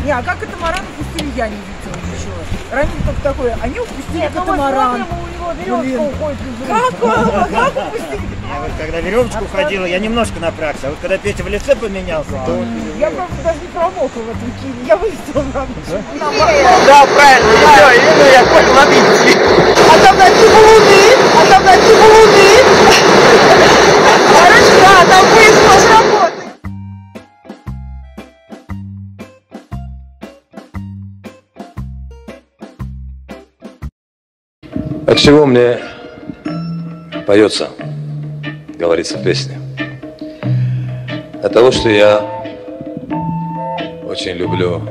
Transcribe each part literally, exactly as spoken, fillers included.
Не, а как катамаран упустили, я не видела ничего. Раньше только такое, они упустили Нет, катамаран. Ну, у него веревочка уходит из рук. Как, как упустили? Я вот когда веревочку ходила, я немножко напрягся. А вот когда Петя в лице поменялся, то... Я, правда, даже не промокла в этом кине. Я вылетела в рамочку. Да, правильно, все, именно я понял, обидели. А там на типа луны, а там на типа луны. Короче, да, там выяснилось работы. От чего мне поется, говорится в песне? От того, что я очень люблю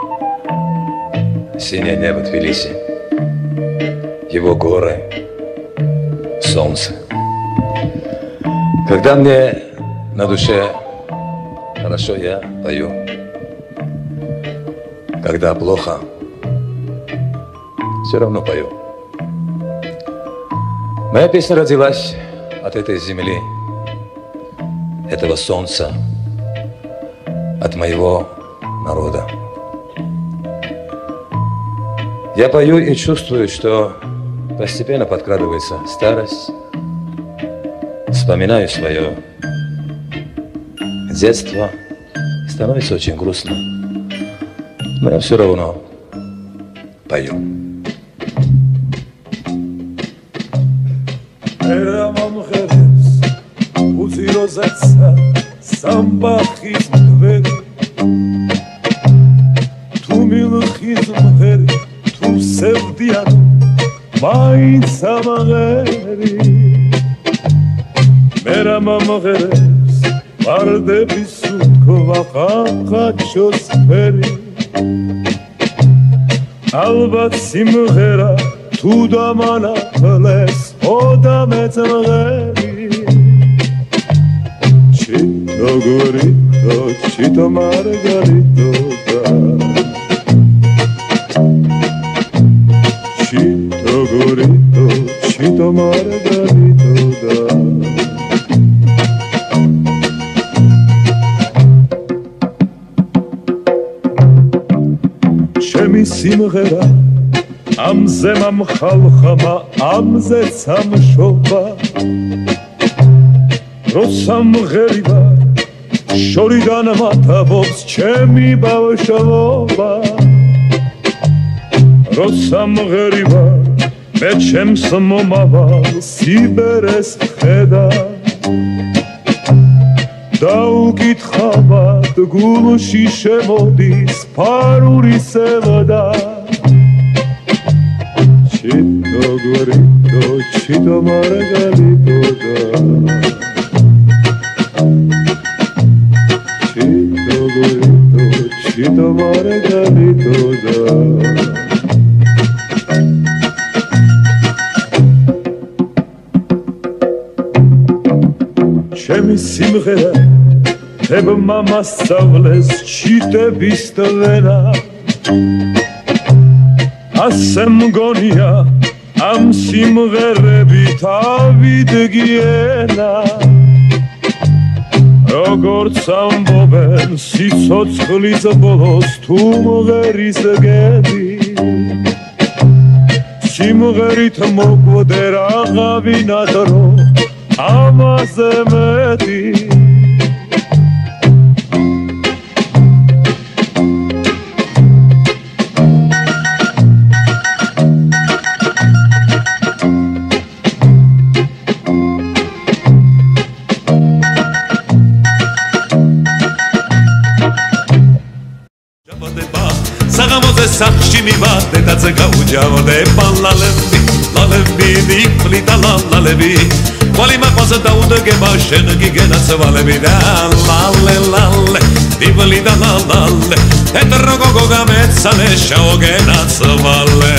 синее небо Тбилиси, его горы, солнце. Когда мне на душе хорошо, я пою. Когда плохо, все равно пою. Моя песня родилась от этой земли, этого солнца, от моего народа. Я пою и чувствую, что постепенно подкрадывается старость. Вспоминаю свое детство, становится очень грустно, но я все равно пою. Უძიროზეცა სამბახის მღვერი თუ მილხის მღერი თუ სევდიან მაინც ამღერი მერა მომღერებს ვარდების უქვახახაჩოს ფერი ალბათ სიმღერა თუ დამანახლეს ოდა მეწმღერი Gorito, Chito Margarito, Chito Gorito, Chito Margarito, Chemi simghera, amze mam khalkhama, amze samshoba, Rosam gheriba. შორიდან მათაბობს ჩემი ბავშვობა როცა მღერიბა მე ჩემს მომავალ სიბერეს ხედა დაუკითხავად გულში შემოდის ფარული სევდა ჩიტო გორიტო ჩიტო მარგალიტო Chito Margarito da Chemi simghera Tebma masavles chitebis tvena Asem gonia am simgherebit avidgiena როგორც ამბობენ სიცოცხლის ბოლოს თუ მღერის გედი სიმღერით მოგვდე რაღაცა დრო ამაზე მეტი სახში მივადე და ზეგაუჯავდე პალალები ლალები დიფლიტა ლალები ყოლი მაყოს დაუდგება შენ გიგენაცვალები და ლალე ლალე დიფლიტა ლალე ეთრო გოგო გამეცალე შაოგენაცვალე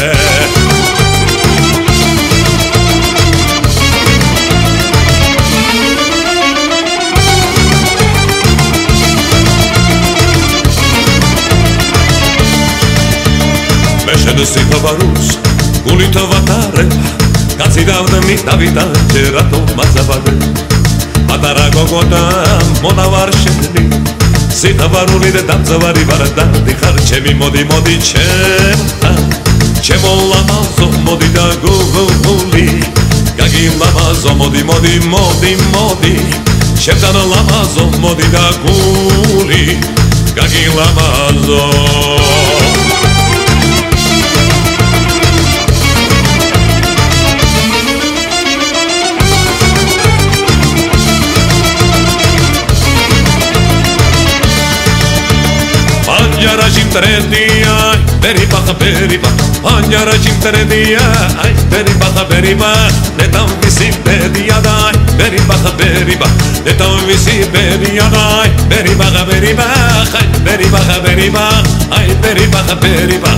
Sifavaros, gulito vatare, cazzi da una mita vita, gerato mazzavare, matara gogota, monavar scendri, სიტავარული და დამძავარი ვარ და დიხარ ჩემი მოდი მოდი ჩემთან ჩემო ლამაზო მოდი და გუგული გაგილამაზო მოდი მოდი მოდი მოდი ჩემთან ლამაზო მოდი და გული გაგილამაზო Panjara jimtredia, beri baha beri ba. Panjara jimtredia, beri baha beri ba. Netam visi beri adai, beri baha beri ba. Netam visi beri adai, beri baha beri ba. Beri baha beri ba, ay beri baha beri ba.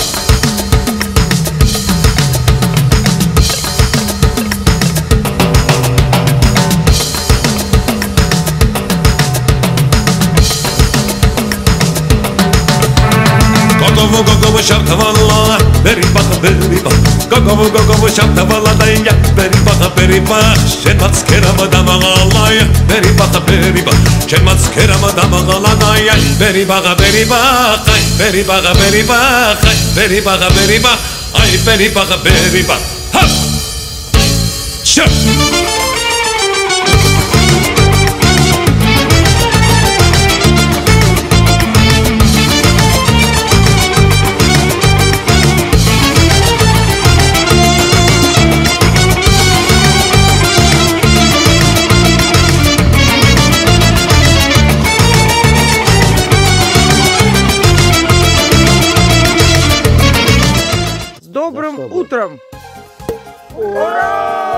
Gogo gogo şartavala beri baha beri ba Gogo gogo şartavala da ya beri baha beri ba Şemat kerama da mağala ya beri baha beri ba Şemat kerama da mağala da ya beri baha beri ba Ay beri baha beri ba Ay beri baha beri ba Ay beri baha beri ba Ha Şap Добрым утром! Ура!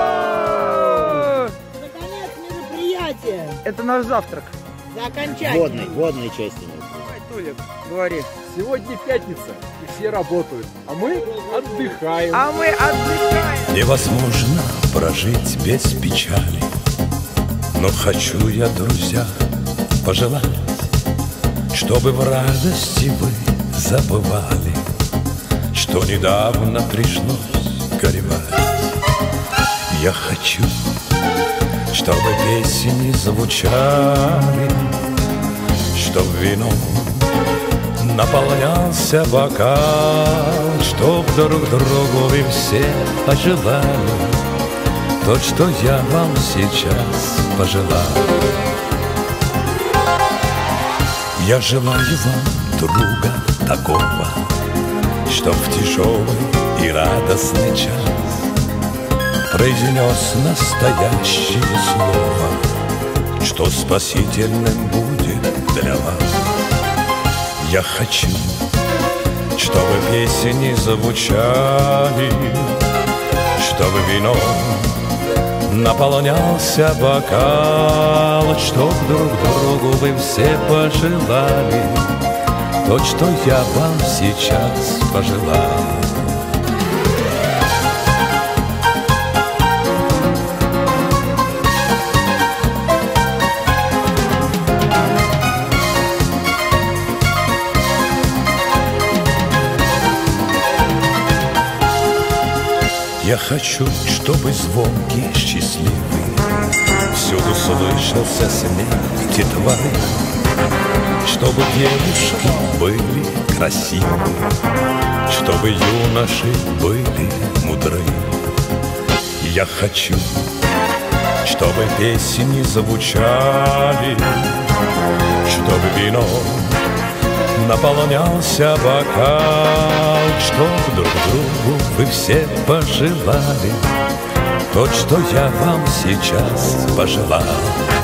Наконец мероприятие. Это наш завтрак. За окончание. Водной, водной части. Давай, Толик, говори. Сегодня пятница, и все работают, а мы отдыхаем. А мы отдыхаем. Невозможно прожить без печали, но хочу я, друзья, пожелать, чтобы в радости вы забывали, что недавно пришлось горевать. Я хочу, чтобы песни звучали, чтоб вином наполнялся бокал, чтоб друг другу вы все пожелали то, что я вам сейчас пожелал. Я желаю вам друга такого, чтоб в тяжелый и радостный час произнес настоящее слово, что спасительным будет для вас. Я хочу, чтобы песни звучали, чтобы вином наполнялся бокал, чтоб друг другу вы все пожелали то, что я вам сейчас пожелал. Я хочу, чтобы звонкий, счастливый всюду слышался смех детворы, чтобы девушки были красивы, чтобы юноши были мудры. Я хочу, чтобы песни звучали, чтобы вином наполнялся бокал, чтоб друг другу вы все пожелали то, что я вам сейчас пожелал.